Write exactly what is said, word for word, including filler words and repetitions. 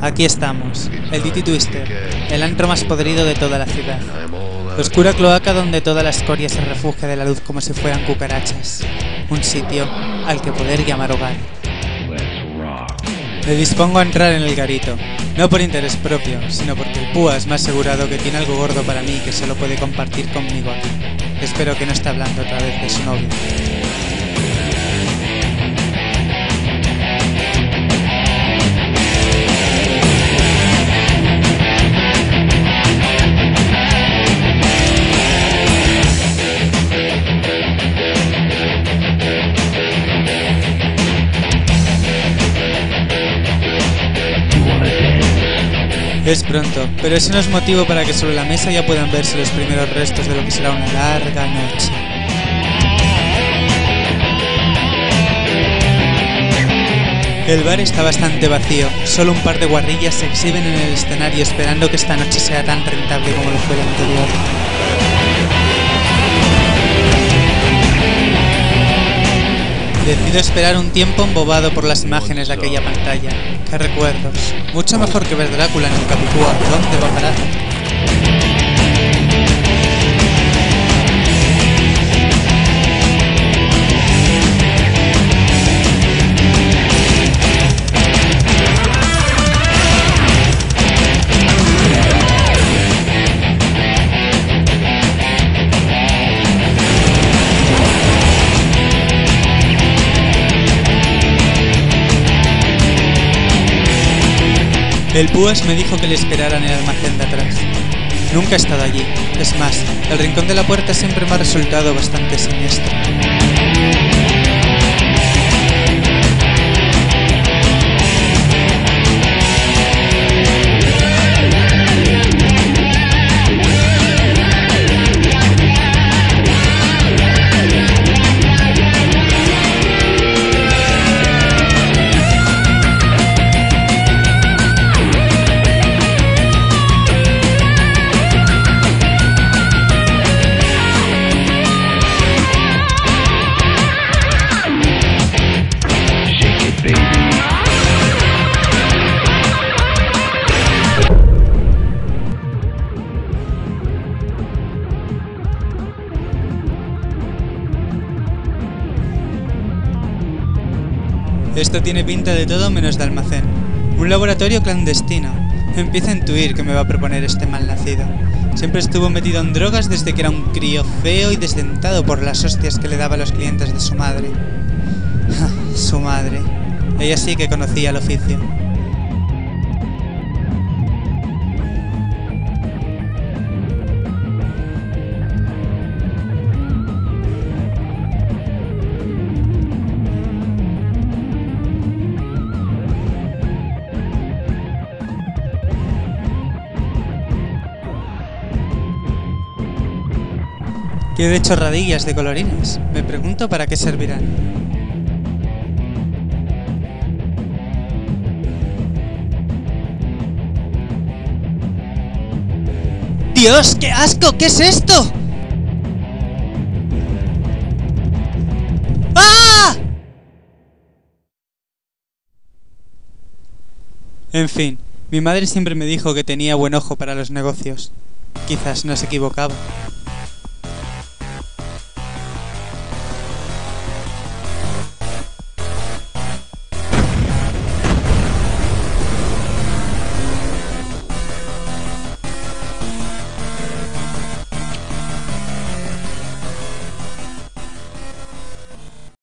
Aquí estamos, el Titty Twister, el antro más podrido de toda la ciudad. La oscura cloaca donde toda la escoria se refugia de la luz como si fueran cucarachas. Un sitio al que poder llamar hogar. Me dispongo a entrar en el garito, no por interés propio, sino porque el Púas me ha asegurado que tiene algo gordo para mí que solo puede compartir conmigo aquí. Espero que no esté hablando otra vez de su novio. Es pronto, pero eso no es motivo para que sobre la mesa ya puedan verse los primeros restos de lo que será una larga noche. El bar está bastante vacío, solo un par de guarrillas se exhiben en el escenario esperando que esta noche sea tan rentable como lo fue la anterior. Decido esperar un tiempo embobado por las imágenes de aquella pantalla. ¡Qué recuerdos! Mucho mejor que ver Drácula en el Capicúa. ¿Dónde va a parar? El Púas me dijo que le esperara en el almacén de atrás. Nunca he estado allí. Es más, el rincón de la puerta siempre me ha resultado bastante siniestro. Esto tiene pinta de todo menos de almacén. Un laboratorio clandestino. Empiezo a intuir que me va a proponer este malnacido. Siempre estuvo metido en drogas desde que era un crío feo y desdentado por las hostias que le daba a los clientes de su madre. Su madre. Ella sí que conocía el oficio. ¿Qué de chorradillas de colorines? Me pregunto para qué servirán. ¡Dios, qué asco! ¿Qué es esto? ¡Ah! En fin, mi madre siempre me dijo que tenía buen ojo para los negocios. Quizás no se equivocaba.